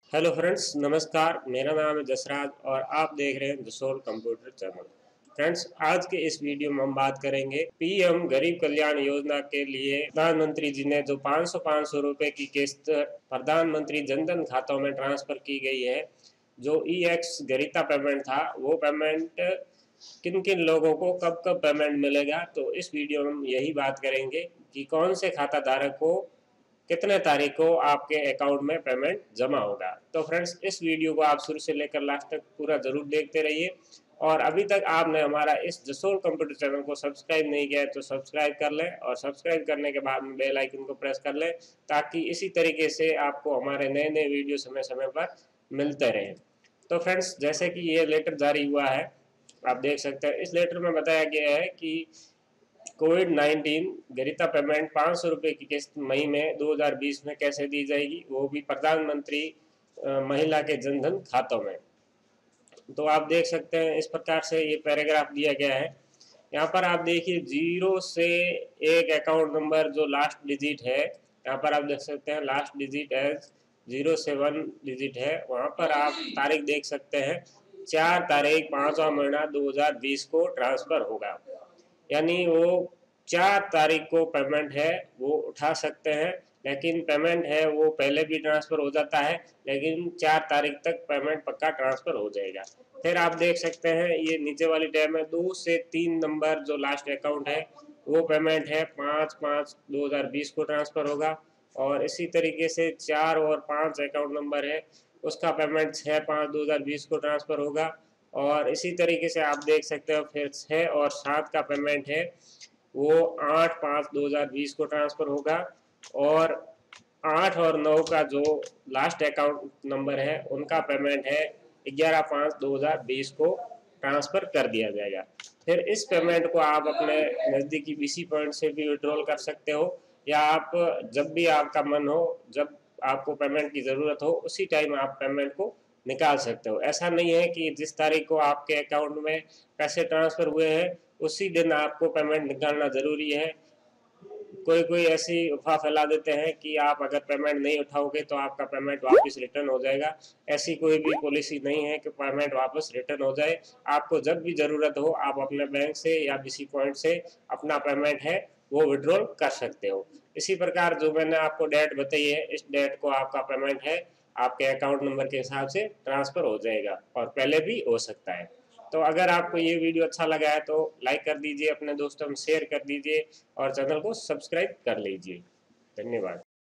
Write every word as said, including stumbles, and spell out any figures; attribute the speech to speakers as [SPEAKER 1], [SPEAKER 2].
[SPEAKER 1] Hello friends, नमस्कार। मेरा नाम है जसराज और आप देख रहे हैं जसोल कंप्यूटर चैनल। फ्रेंड्स, आज के इस वीडियो में हम बात करेंगे पीएम गरीब कल्याण योजना के लिए प्रधानमंत्री जी ने जो पाँच सौ पाँच सौ रुपए की किस्त प्रधानमंत्री जन धन खातों में ट्रांसफर की गई है। जो ई एक्स गरिता पेमेंट था, वो पेमेंट किन किन लोगों को कब कब पेमेंट मिलेगा, तो इस वीडियो में हम यही बात करेंगे कि कौन से खाता धारक को कितने तारीख को आपके अकाउंट में पेमेंट जमा होगा। तो फ्रेंड्स, इस वीडियो को आप शुरू से लेकर लास्ट तक पूरा जरूर देखते रहिए। और अभी तक आपने हमारा इस जसोल कंप्यूटर चैनल को सब्सक्राइब नहीं किया है तो सब्सक्राइब कर लें, और सब्सक्राइब करने के बाद में बेल आइकन को प्रेस कर लें, ताकि इसी तरीके से आपको हमारे नए नए वीडियो समय समय पर मिलते रहें। तो फ्रेंड्स, जैसे कि ये लेटर जारी हुआ है, आप देख सकते हैं। इस लेटर में बताया गया है कि कोविड नाइन्टीन गरिता पेमेंट पाँच सौ रुपये की किस्त मई में दो हज़ार बीस में कैसे दी जाएगी, वो भी प्रधानमंत्री महिला के जनधन खातों में। तो आप देख सकते हैं, इस प्रकार से ये पैराग्राफ दिया गया है। यहाँ पर आप देखिए, जीरो से एक अकाउंट नंबर जो लास्ट डिजिट है, यहाँ पर आप देख सकते हैं लास्ट डिजिट एज जीरो से वन डिजिट है। वहाँ पर आप तारीख देख सकते हैं, चार तारीख पाँचवा महीना दो हज़ार बीस को ट्रांसफर होगा। यानी वो चार तारीख को पेमेंट है वो उठा सकते हैं, लेकिन पेमेंट है वो पहले भी ट्रांसफ़र हो जाता है, लेकिन चार तारीख तक पेमेंट पक्का ट्रांसफ़र हो जाएगा। फिर आप देख सकते हैं, ये नीचे वाली टैब में दो से तीन नंबर जो लास्ट अकाउंट है वो पेमेंट है पाँच पाँच दो हज़ार बीस को ट्रांसफ़र होगा। और इसी तरीके से चार और पाँच अकाउंट नंबर है, उसका पेमेंट छः पाँच दो हज़ार बीस को ट्रांसफ़र होगा। और इसी तरीके से आप देख सकते हो, फिर छः और सात का पेमेंट है वो आठ पाँच दो हज़ार बीस को ट्रांसफ़र होगा। और आठ और नौ का जो लास्ट अकाउंट नंबर है उनका पेमेंट है ग्यारह पाँच दो हज़ार बीस को ट्रांसफ़र कर दिया जाएगा। फिर इस पेमेंट को आप अपने नज़दीकी बीसी पॉइंट से भी विड्रॉल कर सकते हो, या आप जब भी आपका मन हो, जब आपको पेमेंट की ज़रूरत हो, उसी टाइम आप पेमेंट को निकाल सकते हो। ऐसा नहीं है कि जिस तारीख को आपके अकाउंट में पैसे ट्रांसफ़र हुए हैं उसी दिन आपको पेमेंट निकालना ज़रूरी है। कोई कोई ऐसी अफवाह फैला देते हैं कि आप अगर पेमेंट नहीं उठाओगे तो आपका पेमेंट वापस रिटर्न हो जाएगा। ऐसी कोई भी पॉलिसी नहीं है कि पेमेंट वापस रिटर्न हो जाए। आपको जब भी ज़रूरत हो आप अपने बैंक से या किसी पॉइंट से अपना पेमेंट है वो विड्रॉल कर सकते हो। इसी प्रकार जो मैंने आपको डेट बताई है, इस डेट को आपका पेमेंट है आपके अकाउंट नंबर के हिसाब से ट्रांसफ़र हो जाएगा, और पहले भी हो सकता है। तो अगर आपको ये वीडियो अच्छा लगा है तो लाइक कर दीजिए, अपने दोस्तों में शेयर कर दीजिए और चैनल को सब्सक्राइब कर लीजिए। धन्यवाद।